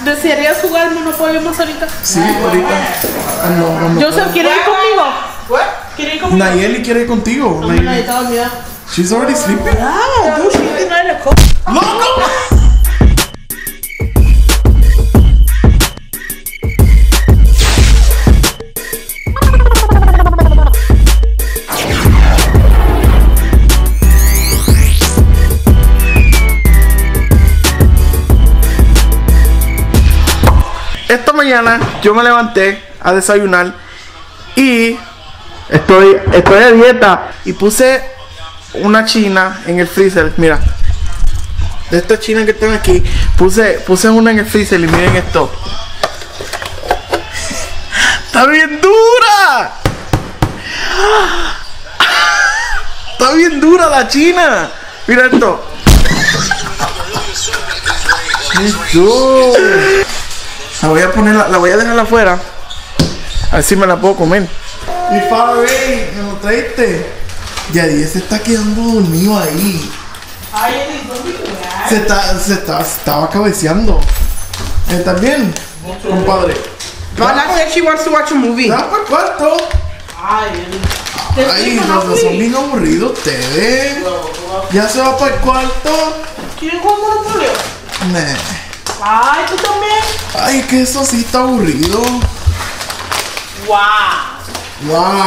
¿Desearías jugar Monopoly más ahorita? Sí, ahorita. Joseph, ¿quiere ir conmigo? ¿Quiere ir conmigo? Nayeli quiere ir contigo. No, Nayeli está dormida. She's already sleeping. Ah, dude, she's been ready to cook. ¡Loco! Esta mañana yo me levanté a desayunar y estoy a dieta y puse una china en el freezer. Mira, de esta china que están aquí, puse una en el freezer y miren esto. ¡Está bien dura! ¡Está bien dura la china! Mira esto. Esto. La voy a dejar afuera. A ver si me la puedo comer. Mi padre, me lo traiste. Yadi, se está quedando dormido ahí. Ay, ¿dónde Estaba cabeceando. ¿Estás bien, compadre? Mala said she wants to watch a movie. ¿Estás para el cuarto? Ay, los dos son bien aburridos ustedes. ¿Ya se va para el cuarto? ¿Quieren jugar Monopoly? Nah. Ay, ¿tú también? Ay, que eso sí está aburrido. Wow.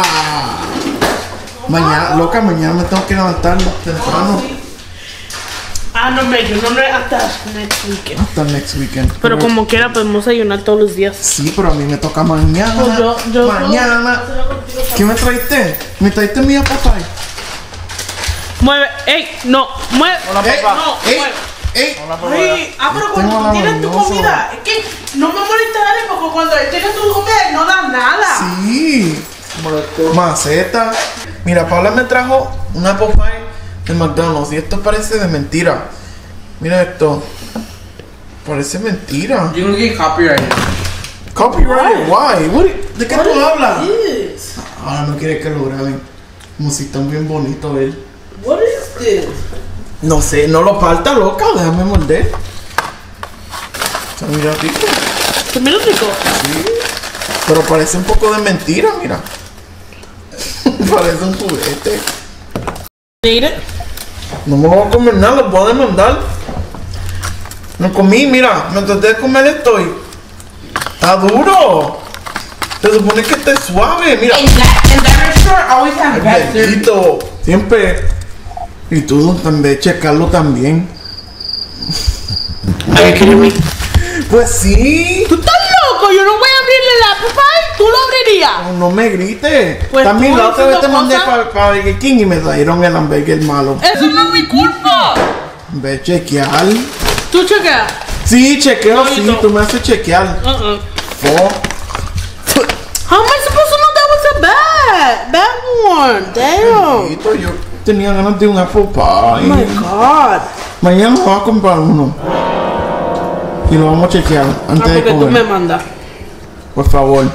Mañana me tengo que levantar temprano. No, yo no hasta next weekend. Hasta next weekend. Pero como quiera podemos ayunar todos los días. Sí, pero a mí me toca mañana. Pues mañana. ¿Qué me traiste? ¿Me traiste mi papá? Mueve, no, mueve. Hola, papá. No, mueve. Hola, papá. Pero cuando tú tienes tu comida, es que no me molesta darle porque cuando él tiene tu comida él no da nada. Sí. Maceta. Mira, Paula me trajo una apple pie de McDonald's y esto parece de mentira. Mira esto. Parece mentira. You're gonna get copyrighted. Copyrighted? Why? ¿De qué tú hablas? This? Ahora no quiere que lo graben. Como si están bien bonito él. What is this? No sé, no lo falta, loca. Déjame morder. Se mira rico. ¿Se mira rico? Sí. Pero parece un poco de mentira, mira. Parece un juguete. Eat it. No me voy a comer nada, lo puedo demandar. No comí, mira, mientras de comer estoy. Está duro. Se supone que esté suave, mira. In that restaurant always have bad service. Bendito, siempre. Y tú también, checarlo también. Pues sí. ¿Tú estás loco? Yo no voy a abrirle la papá. ¿Tú lo abrirías? No me grites. Pues también tú la otra vez te diciendo mandé cosas. para Burger King y me trajeron el hamburger malo. Eso no es mi culpa. Ve, chequear. ¿Tú chequeas? Sí, chequeo, sí, no. tú me haces chequear. Oh. How am I supposed to know that was a bad one? Damn. Bendito, yo tenía ganas de un apple pie. Oh my God. Mañana voy a comprar uno. Y lo vamos a chequear antes de Porque tú comer. me mandas. Por favor.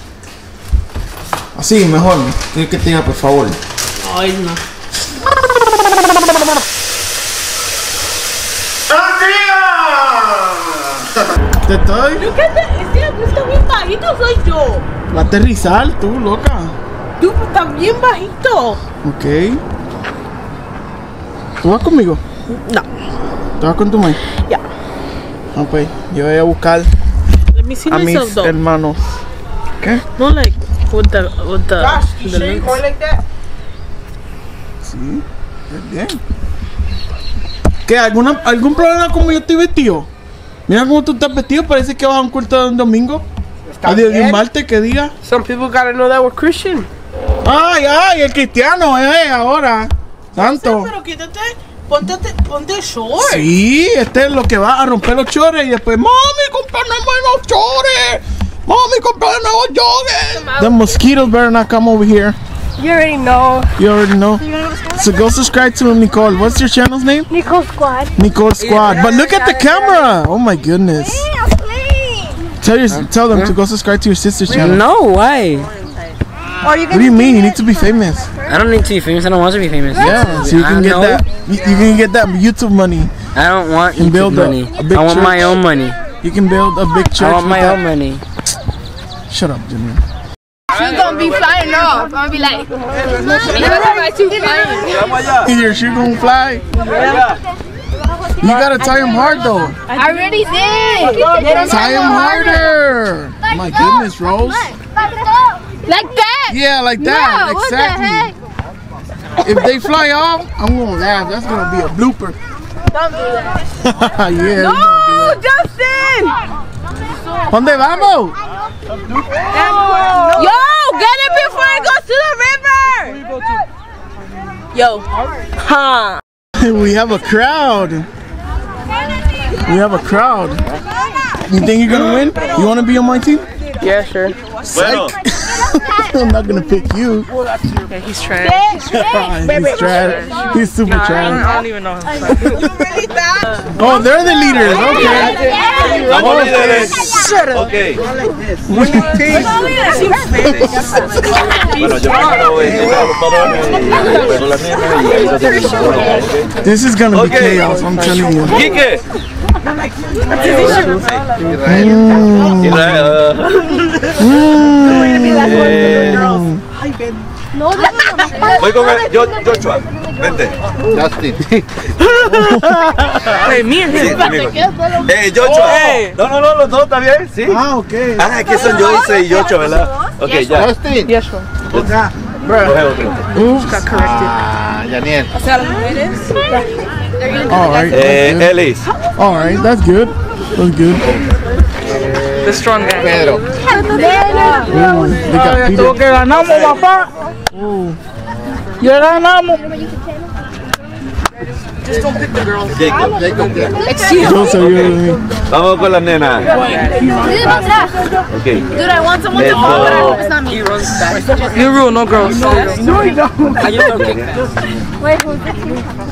Así, mejor. ¿Qué que te diga, por favor? Ay, no. ¿Te estoy? Este está bien bajito, soy yo. Va a aterrizar tú, loca. Tú estás bien bajito. Ok. ¿Tú vas conmigo? No. ¿Tú vas con tu madre? Ya. Ok, yo voy a buscar Let me see a mis myself though. hermanos. ¿Qué? No like with the Gosh, you the sure you legs. going like that? Sí, bien. ¿Qué? ¿Algún problema como yo estoy vestido? Mira cómo tú estás vestido, parece que vas a un culto de un domingo. ¿A de un martes qué día? Some people gotta know that we're Christian. Ay, el cristiano, ahora. Santo. Pero quítate, ponte short. Sí, este es lo que va a romper los chores y después, mami, comprame nuevos chores. Mami, comprame nuevos joggers. The mosquitoes better not come over here. You already know. You already know. So go subscribe to Nicole. What's your channel's name? Nicole Squad. Nicole Squad. But look at the camera. Oh my goodness. Yeah, I'm playing. Tell them to go subscribe to your sister's channel. No, why? Or you What do you mean? You need to be famous. I don't need to be famous. I don't want to be famous. Yeah, so you can get No. that. You can get that YouTube money. I don't want And YouTube build money. a big I want my church. own money. You can build a big church. I want with my that. own money. Shut up, Jimmy. She's gonna be flying off. I'm gonna be like, Your shoe gonna fly? You gotta tie him hard though. I already did. Tie him harder. My goodness, Rose. Like that? Yeah, like that. No, exactly. what the heck? If they fly off, I'm gonna laugh. That's gonna be a blooper. Don't do that. Yeah. No, Justin! ¿Dónde vamos? Yo, get it before it goes to the river! Yo. Huh. We have a crowd. We have a crowd. You think you're gonna win? You wanna be on my team? Yeah, sure. Psych. I'm not gonna pick you. Yeah, he's trash. He's trash. He's super trash. I don't even know him. Oh, they're the leaders. Okay. Shut up. Okay. This is gonna be chaos. I'm telling you. Quique. Voy con Joshua. Vente. Justin. Hey, me and him. Hey, Joshua. No, los dos, ¿está bien? Sí. Ah, okay. Ah, que son Joyce y Joshua, ¿verdad? Ok, ya. Justin. Yes, bro. Oops. Got corrected. Daniel. All right. That's good. Ellis. All right. That's good. That's good. The strong guy. Pedro. Ooh, they got Peter. que ganamos, papá. Ya ganamos. Just don't pick the girls. Jacob. Those are you. Vamos con las nenas. Ok. Dude, I want someone to hold, but I hope it's not me. You rule, no girls. No, you don't. Wait, who's this?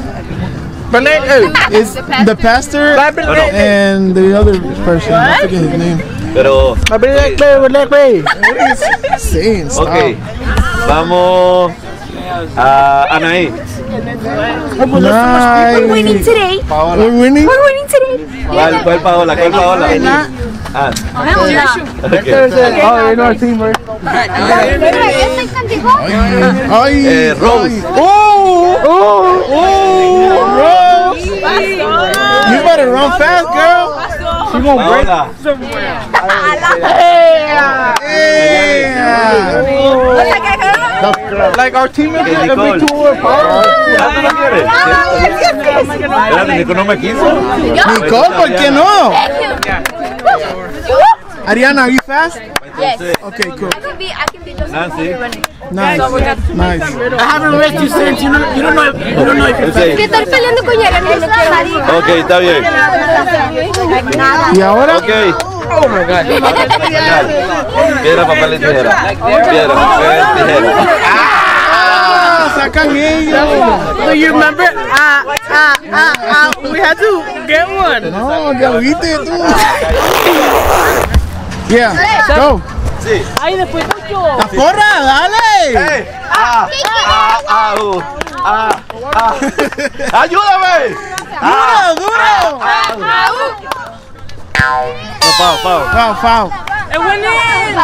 It's the pastor and the other person. I forget his name. Pero. What is he saying? Stop. Ok. Vamos a Anaí. We're winning today. We're winning? We're winning today. ¿Cuál Paola? ¿Cuál Paola? Ah. Okay. Oh, you know our team, right? Ay, Rose. Rose! You better run fast, girl. She gonna break. Like our teammates every 2 or 5. Nico no me quiso. Nicole, ¿por qué no? Ariana, are you fast? Yes. Okay, cool. I can be just Nancy. Nice. Nice. I haven't read you since. You don't know if you're que estar peleando con Yara no quiero salir. Ok, está bien. ¿Y ahora? Ok. Oh my God. Piedra, papel y tijera. Piedra, papel, tijera. Ah, sacan ellos. So you remember? We had to get one. No, ya lo viste tú. Yeah, go. Sí. Ahí después yo. ¡La porra, dale! ¡Ayúdame! ¡Duro! No, Pau. Foul. It went in.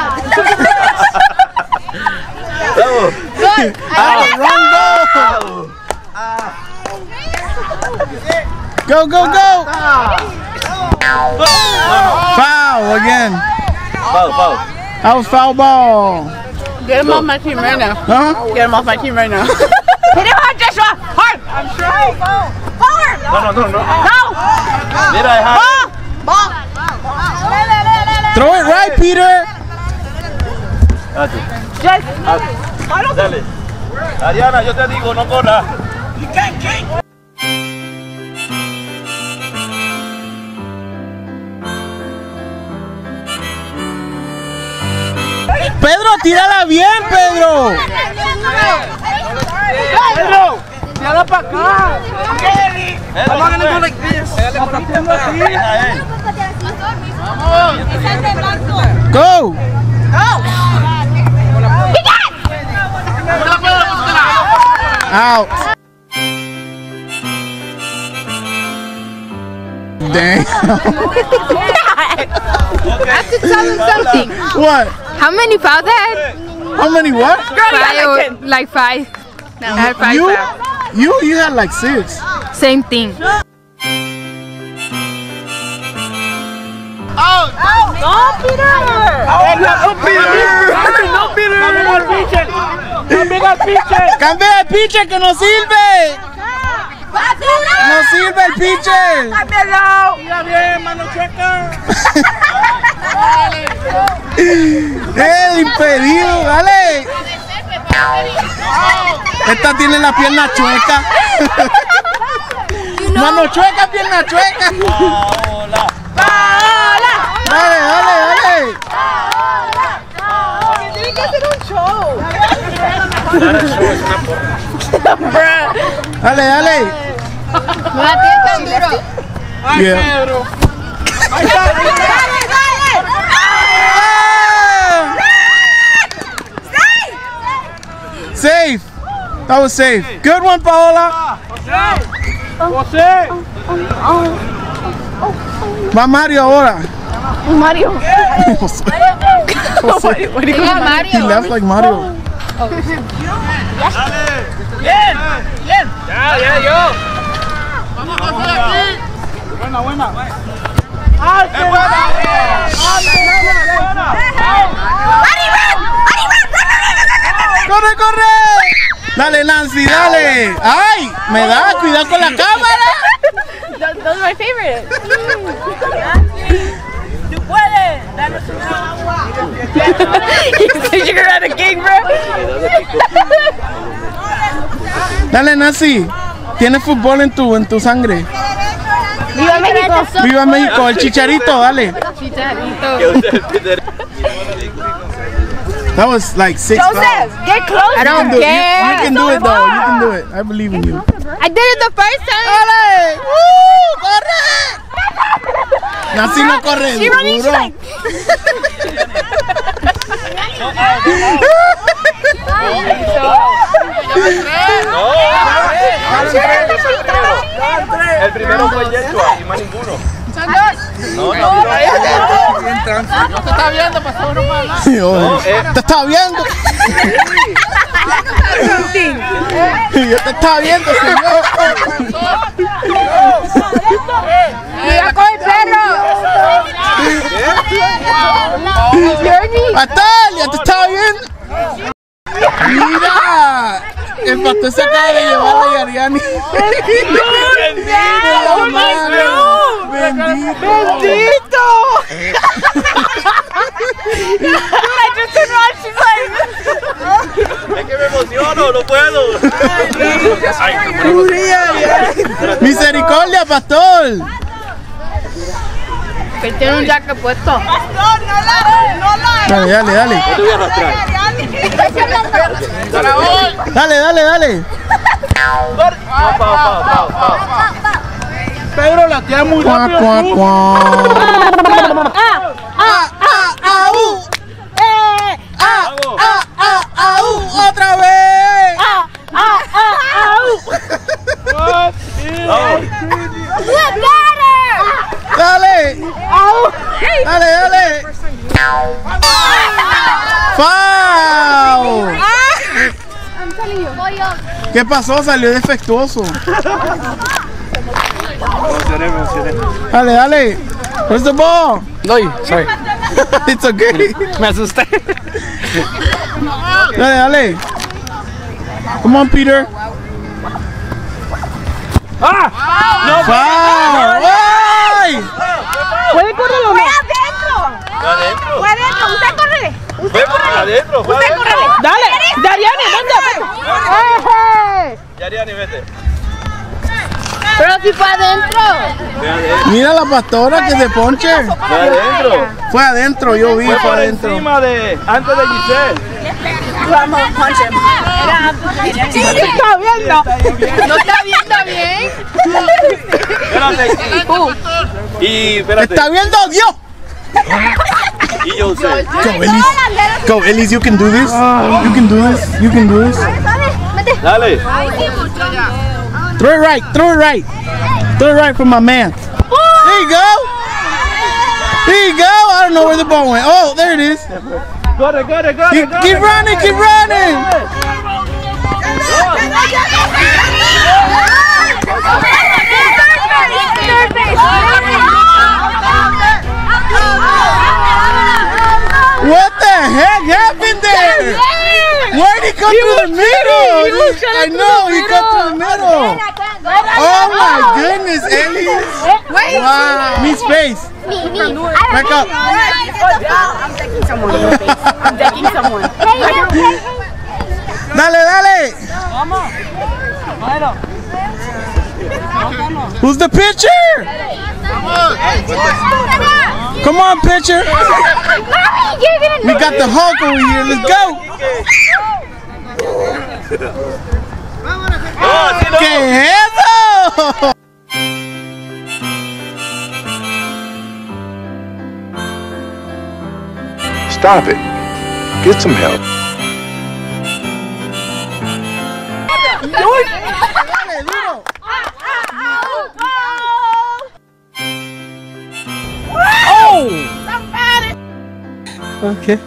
Vamos. Go! Go! Foul again. Pau. That was foul ball. Get him off my team right now. Huh? Get him off my team right now. Hit him hard, Joshua. Hard. I'm trying. Forward. No. No. Mira, Ball. Throw it right, Peter. Dale. Ariana, yo te digo, no corras. Pedro, tírala bien, Pedro. Pedro. Tírala para acá. I'm not gonna go like this. Go. Out. Dang. I have to tell them something. What? How many fouls I had? How many what? Like five. I had five You? fouls. You had like 6. Same thing. ¡Cambia el pitcher que no sirve! ¡No sirve el pitcher! Mira bien, mano chueca. ¡El impedido! ¡Dale! Esta tiene la pierna chueca. Mano chueca, pierna chueca. Dale, dale, dale. Tiene que hacer un show. Dale, dale. No la tienes tan duro. Yeah. Safe. That was safe. Good one, Paola. Va Mario ahora. Mario. José. He left like Mario. ¡Corre, corre! Dale, Nancy, dale. ¡Ay! Me da, cuidado con la cámara. Those are my favorite. Tú puedes. Danos una agua. You're at a gig, bro. Dale, Nancy. Tienes fútbol en tu sangre. Viva México. Viva México, el chicharito, dale. Chicharito. That was like 6 Joseph, get close. I don't You care. can do it though. You can do it. I believe in you. I did it the first time. ¡Dale! ¡Corre! Nancy no corre She running, she's duro. like. El primero fue Yeshua y más ninguno. Sí, oye. Te estaba viendo. Yo te estaba viendo, señor. Mira con el perro. Pastor, ya te estaba viendo. Mira. El pastor se acaba de llevar a Yariani. ¡Bendito! Es que me emociono, no puedo. Misericordia, pastor. Que tiene un jacket puesto. Dale, dale, dale. Te voy a arrastrar. Dale, dale, dale. Pedro la tía muy Cuá, rápido. cuá, cuá. Otra vez. Dale. Dale, dale. ¡Foul! ¿Qué pasó? Salió defectuoso. Dale, dale. Where's the ball? No, sorry. It's okay. Me asusté. Dale, dale. Come on, Peter. ¡Foul! ¡Ay! ¿Puede correrlo o no? Adentro. Fue adentro, usted córrele. Fue adentro. Usted córrele. Dale, Dariani, vente. Yariani, vete. Pero si fue adentro. Mira la pastora que se ponche. Fue adentro. Fue adentro, yo vi, Fue fue por adentro. encima de antes de Giselle. Está viendo. No está viendo bien. Espérate. Y espérate. ¡Está viendo Dios! Y yo sé. Go, Elise. Go, Elise, you can do this. You can do this. You can do this. Dale. Throw it right. Throw it right. Throw it right for my man. There you go. There you go. I don't know the ball went? Oh, there it is. Got it. Keep running, keep running. What the heck happened there? Where did he come through the middle? I know, he got through the middle. Oh my goodness, Ellie. Wow. Me space. Back up. I'm decking someone. I'm decking someone. Dale. Who's the pitcher? Come on, pitcher. We got the Hulk over here. Let's go. ¿Qué es eso? Stop it. Get some help. Okay.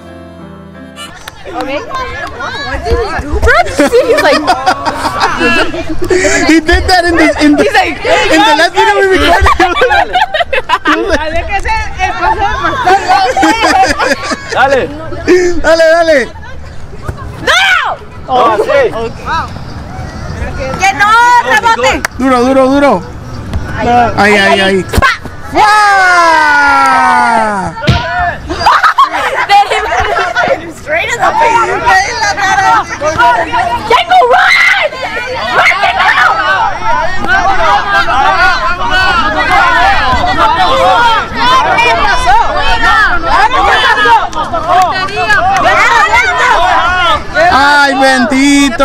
He's like, He did that in the last video we recorded. Dale. Oh, sí. que no rebote. Duro. Ahí. ¡Wow! Straight in the face. Django, run! Run, ¡Ay, bendito!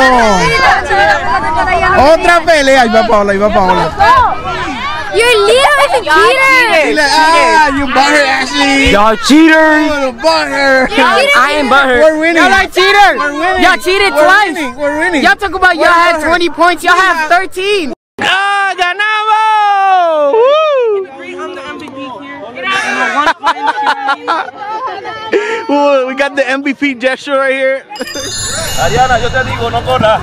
Otra pelea. Ahí va Paola. Your Leo is a cheater. Dile, you butthurt, Ashley. Y'all cheaters. Oh, butthurt. I ain't butthurt. We're winning. Y'all like cheaters. We're winning. Y'all cheated We're twice. We're winning. Y'all talk about y'all had 20 points. Y'all have 13. ¡Ah, ganamos! Ooh, we got the MVP gesture right here. Ariana, yo te digo, no corras.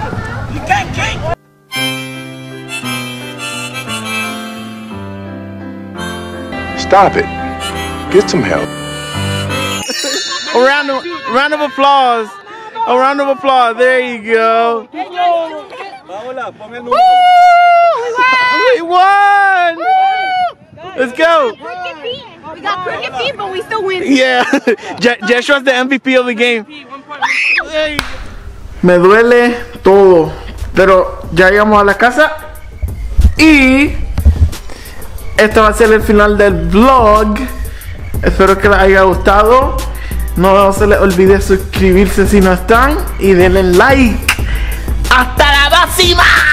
Stop it. Get some help. A round of applause. A round of applause. There you go. Paola, pon el número. We won! Let's go. We got crooked feet, but we still win. Yeah. Jeshua's the MVP of the game. Me duele todo. Pero ya llegamos a la casa. Y este va a ser el final del vlog. Espero que les haya gustado. No se les olvide suscribirse si no están. Y denle like. ¡Hasta la próxima!